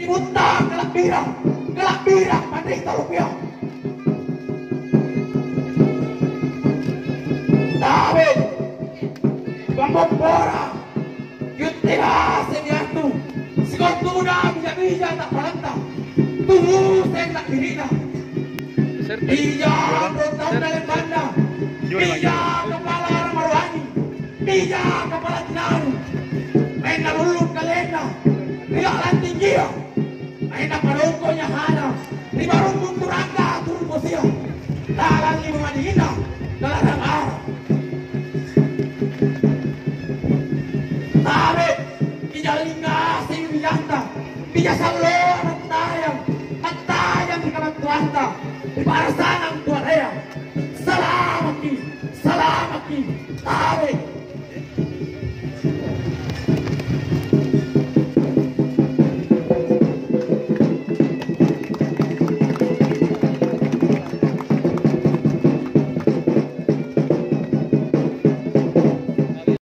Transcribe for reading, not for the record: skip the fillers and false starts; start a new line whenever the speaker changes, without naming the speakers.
Punta gelap birang Pandita Rupiah. David Bambora Yutira Semiatu Sekontuna bija-bija tak palanta Tuhu tak dirina Bija Berontak dalam banda Bija kepala Marwani Bija kepala Tinaru Maina ulung kalenda Tidak lanting dia Maina parungkonya hana Di barungkung turangga turun posio Dalam lima madina Dalam arah Tarik Ijalinga sing bijanta Bija salor At tayang di kamat tuanta Di parasanang tuan ayam Salamaki Tarik